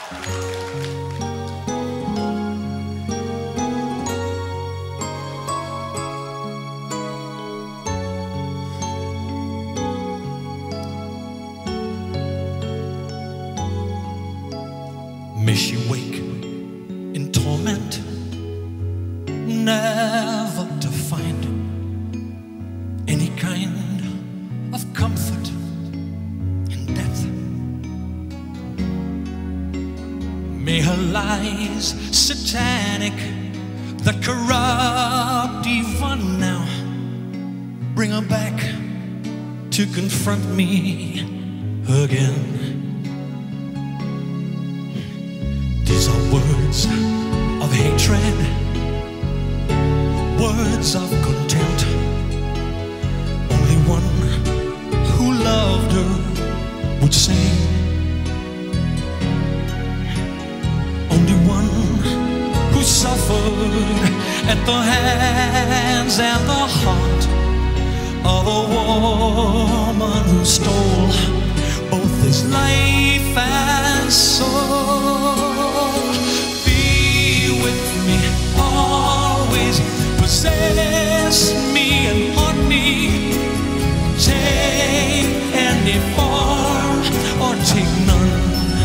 May she wake in torment, never to find any kind of comfort in death. May her lies satanic that corrupt even now bring her back to confront me again. These are words of hatred, words of contempt. Only one who loved her would say. Only one who suffered at the hands and the heart of a woman who stole both his life and soul. Be with me always, possess me and haunt me, take any form or take none.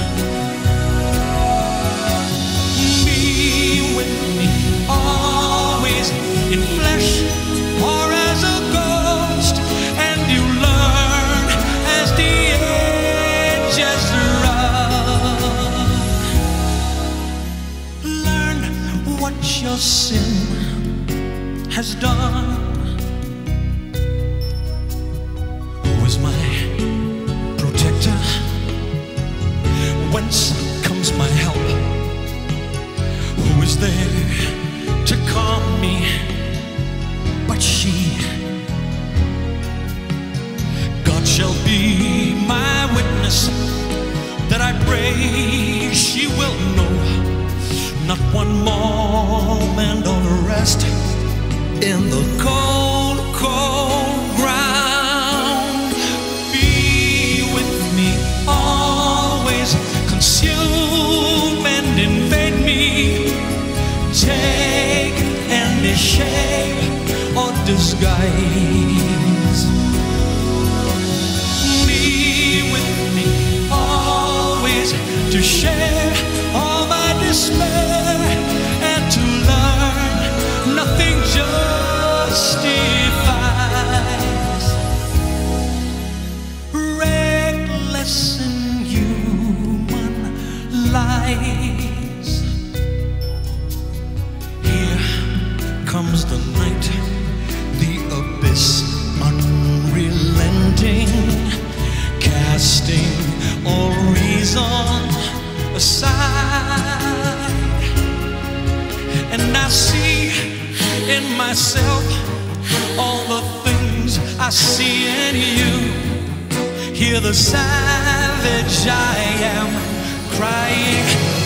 Be with me always, in flesh or as a ghost, and you learn as the ages run. Learn what your sin has done. Who is my protector? Whence comes my help? Who is there to calm me but she? God shall be my witness that I pray she will know not one moment of rest in the cold, cold ground. Be with me always, consume and invade me, take any shape or disguise. Be with me always, to share all my despair and to learn nothing justifies. Reckless in human lies. Here comes the night, the abyss unrelenting, casting all reason aside. And I see in myself all the things I see in you. Hear the savage I am crying.